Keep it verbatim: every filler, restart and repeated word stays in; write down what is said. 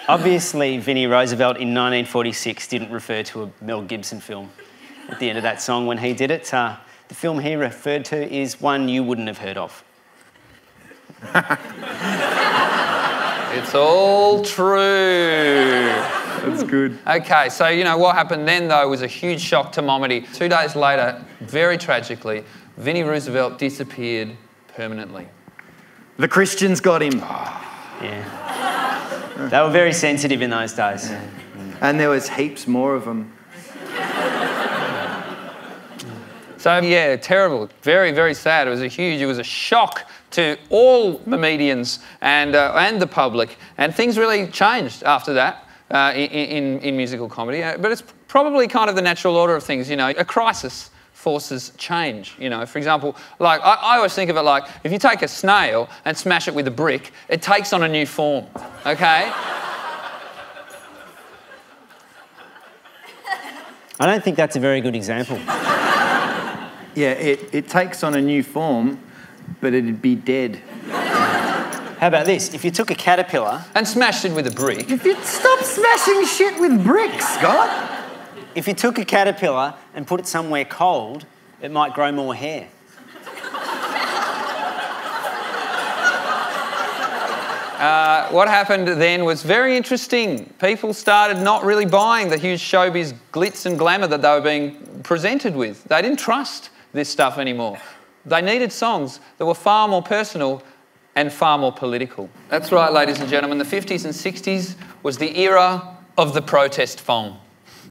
Obviously, Vinnie Roosevelt in nineteen forty-six didn't refer to a Mel Gibson film at the end of that song when he did it. Uh, the film he referred to is one you wouldn't have heard of. It's all true. That's good. Okay, so, you know, what happened then, though, was a huge shock to Momedy. Two days later, very tragically, Vinnie Roosevelt disappeared permanently. The Christians got him. Yeah. They were very sensitive in those days. Yeah. And there was heaps more of them. So, yeah, terrible. Very, very sad. It was a huge, it was a shock to all Momedians and, uh, and the public. And things really changed after that uh, in, in, in musical comedy. Uh, but it's probably kind of the natural order of things, you know. A crisis forces change, you know. For example, like, I, I always think of it like, if you take a snail and smash it with a brick, it takes on a new form, okay? I don't think that's a very good example. Yeah, it, it takes on a new form, but it'd be dead. How about this? If you took a caterpillar... and smashed it with a brick... If you stop smashing shit with bricks, Scott! If you took a caterpillar and put it somewhere cold, it might grow more hair. Uh, what happened then was very interesting. People started not really buying the huge showbiz glitz and glamour that they were being presented with. They didn't trust this stuff anymore. They needed songs that were far more personal and far more political. That's right, ladies and gentlemen, the fifties and sixties was the era of the protest phone.